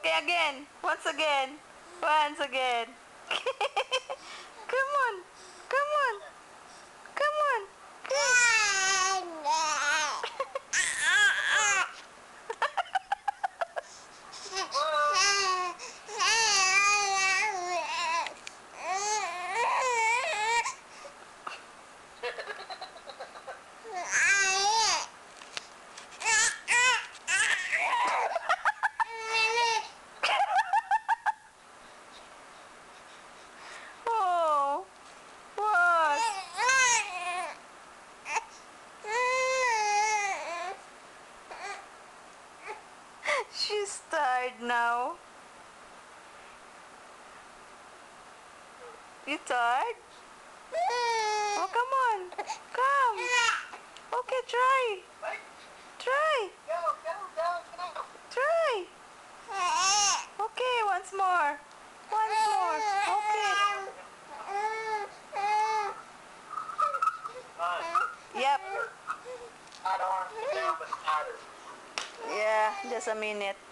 Okay, again. Once again. Once again. Come on. Come on. Come on. Oh, what? She's tired now. You tired? Oh, come on. Come. Okay, try. Try. Try. Okay, once more. Once more. Okay. Yep. Yeah, just a minute.